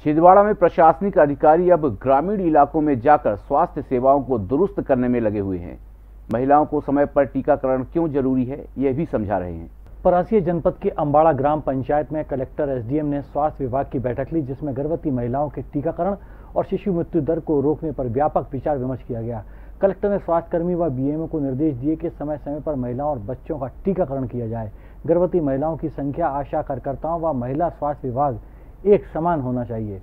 छिंदवाड़ा में प्रशासनिक अधिकारी अब ग्रामीण इलाकों में जाकर स्वास्थ्य सेवाओं को दुरुस्त करने में लगे हुए हैं। महिलाओं को समय पर टीकाकरण क्यों जरूरी है, यह भी समझा रहे हैं। परासिया जनपद के अंबाड़ा ग्राम पंचायत में कलेक्टर एसडीएम ने स्वास्थ्य विभाग की बैठक ली, जिसमें गर्भवती महिलाओं के टीकाकरण और शिशु मृत्यु दर को रोकने पर व्यापक विचार विमर्श किया गया। कलेक्टर ने स्वास्थ्यकर्मी व बीएमओ को निर्देश दिए कि समय समय पर महिलाओं और बच्चों का टीकाकरण किया जाए। गर्भवती महिलाओं की संख्या आशा कार्यकर्ताओं व महिला स्वास्थ्य विभाग एक समान होना चाहिए।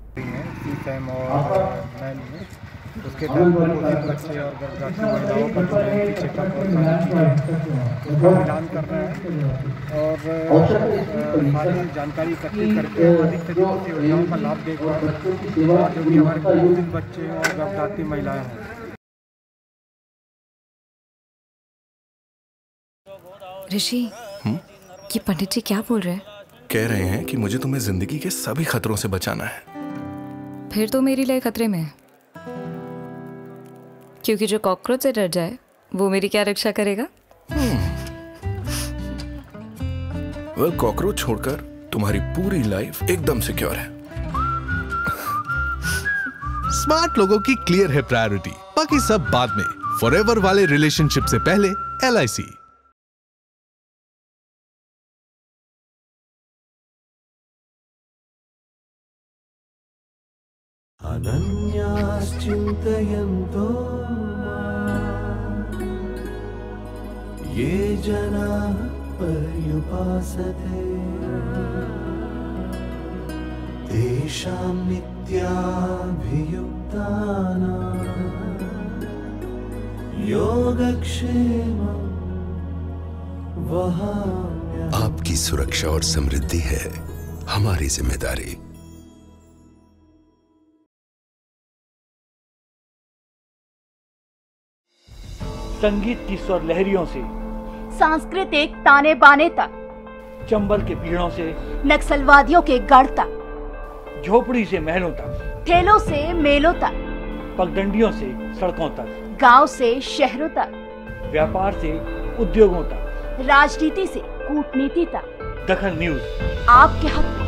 उसके तहत बच्चे और गर्भवती महिलाओं का चेकअप उसका मिलान कर रहे हैं और सारी जानकारी इकट्ठी करके अधिक से अधिक योजनाओं का लाभ देगा जो भी हमारे कुपोषित बच्चे और गर्भवती महिलाएं हैं। ऋषि, ये पंडित जी क्या बोल रहे हैं? कह रहे हैं कि मुझे तुम्हें जिंदगी के सभी खतरों से बचाना है। फिर तो मेरे लिए खतरे में है, क्योंकि जो कॉकरोच से डर जाए वो मेरी क्या रक्षा करेगा? वेल, कॉकरोच छोड़कर तुम्हारी पूरी लाइफ एकदम सिक्योर है। स्मार्ट लोगों की क्लियर है प्रायोरिटी, बाकी सब बाद में। फॉरएवर वाले रिलेशनशिप से पहले LIC। अनन्याश्चिन्तयन्तो ये जनाः पर्युपासते तेषां नित्याभियुक्तानां योगक्षेमं वहाम्यहम्। आपकी सुरक्षा और समृद्धि है हमारी जिम्मेदारी। संगीत की स्वर लहरियों से सांस्कृतिक ताने बाने तक, चंबल के पीड़ों से नक्सलवादियों के गढ़ तक, झोपड़ी से महलों तक, ठेलों से मेलों तक, पगडंडियों से सड़कों तक, गांव से शहरों तक, व्यापार से उद्योगों तक, राजनीति से कूटनीति तक, दखल न्यूज आपके हक में।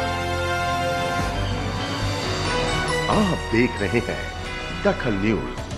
आप देख रहे हैं दखल न्यूज।